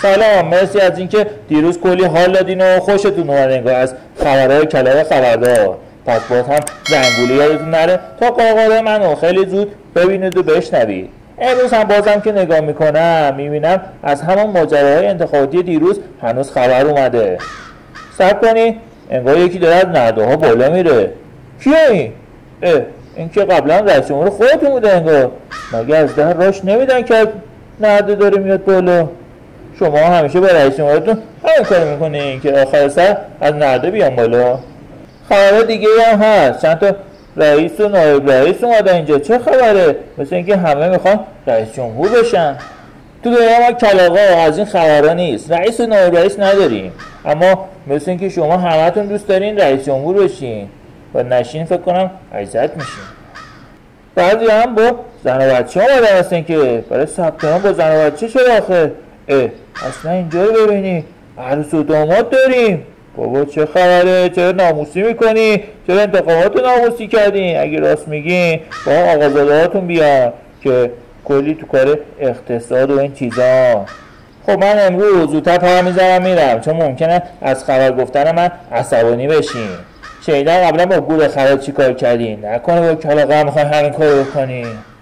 سلام، مرسی از اینکه دیروز کلی حال دادین و خوشتون اومد انگار از خبرهای کلاب خبردار. پس باز هم زنگوله یادتون نره تا قاقاره منو خیلی زود ببینید و بشنوید. امروز هم بازم که نگاه میکنم میبینم از همان ماجراهای انتخاباتی دیروز هنوز خبر اومده. صبر کنی، انگار یکی داره از نرده‌ها بالا میره. کیه این؟ این که قبلا رئیس جمهور خودتون بوده انگار. مگه از ده راش نمیدن که نرده داره میاد بالا؟ شما همیشه با رئیس جمهورتون همین کار میکنین که آخر سر از نرده بیان بالا. خبر دیگه هم هست، چند تا رئیس و نایب رئیس اومدن اینجا. چه خبره؟ مثل اینکه همه میخوان رئیس جمهور بشن. تو دنیا ما کلاغا از این خبرها نیست. رئیس و نایب رئیس نداریم، اما مثل اینکه شما همتون دوست دارین رئیس جمهور بشین و نشین فکر کنم عزت میشین. بعضی هم با زن و بچه اومدن هستن که برای ثبت نام با زن و بچه شد آخه. اصلا اینجا رو ببینی، عروس و داماد داریم. بابا چه خبره؟ چرا ناموسی میکنی؟ چرا انتخابات ناموسی کردین؟ اگه راست میگین با هم آقازاده هاتون بیان که کلی تو کار اقتصاد و این چیزا. خب من امروز زودتر پا میذارم میرم، چون ممکنه از خبر گفتن من عصبانی بشین. شنیدم قبلا با گور خراب چی کار کردین، نکنه با کلاغا میخواین همین کارو بکنین.